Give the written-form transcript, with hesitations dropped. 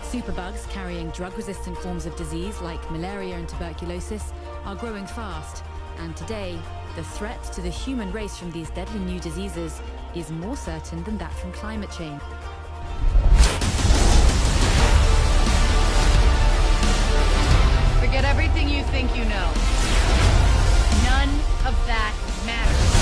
Superbugs carrying drug-resistant forms of disease like malaria and tuberculosis are growing fast, and today, the threat to the human race from these deadly new diseases is more certain than that from climate change. Forget everything you think you know. None of that matters.